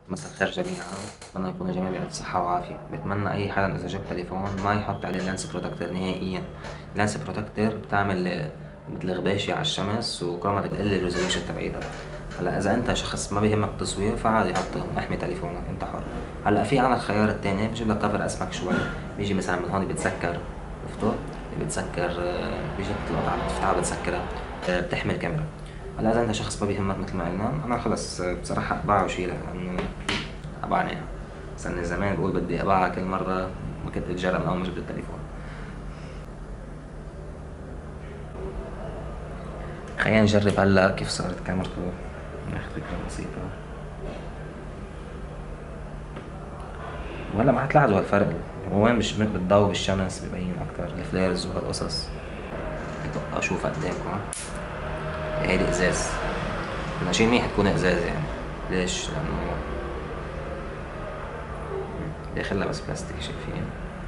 مساء الخير جميعا. أتمنى يكونوا جميعا بألف صحة وعافية. بتمنى أي حدا إذا جاب تليفون ما يحط عليه لانس بروتكتور نهائيا. لانس بروتكتور بتعمل مثل غباشة على الشمس وكمان بتقلل الريزوليوشن تبعيتها. هلا إذا أنت شخص ما بيهمك التصوير فعادي حط احمي تليفونك أنت حر. هلا في عنا الخيار التاني بجيب لك كفر أسمك شوي، بيجي مثلا من هون بتسكر شفتوا؟ بتسكر بيجي مثل القطعة بتفتحها بتسكرها، بتحمل كاميرا. هلا إذا أنت شخص ما بيهمك مثل ما قلنا أنا خلص بصراحة أبيعه وشيلها لأنه أبعني. بس أنا زمان بقول بدي أبيعها كل مرة ما كنت أتجرأ من أول ما جبت التليفون. خلينا نجرب هلا كيف صارت كاميرته، ناخذ فكرة بسيطة. وهلا ما حتلاحظوا هالفرق، هو وين مش بالضوء بالشمس ببين أكتر الفليرز وهالقصص. أشوف قدامكم هيدي إزاز، بدنا شي منيح تكون إزاز يعني. ليش؟ لأنه داخلها بس بلاستيك شايفين.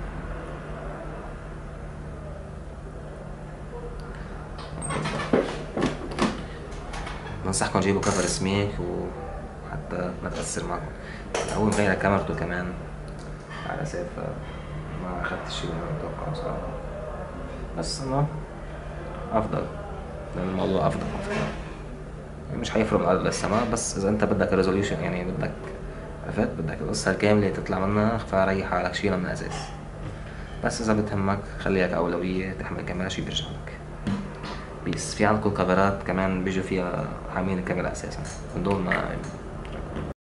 بنصحكم تجيبوا كفر سميك وحتى ما تأثر معكم. هو مغير كاميرته كمان على أساس ما أخدت الشي اللي أنا متوقعه صراحة، بس إنه أفضل لأن الموضوع أفضل على فكرة. يعني مش حيفرق من الأرض للسماء، بس إذا أنت بدك ريزوليوشن يعني بدك عرفت بدك القصة الكاملة تطلع منها فريح حالك شيلها من الأساس. بس إذا بتهمك خليها كأولوية تحمل كاميرا شي بيرجع لك. بيس في عندكم كاميرات كمان بيجوا فيها حاملين الكاميرا أساسا من دون ما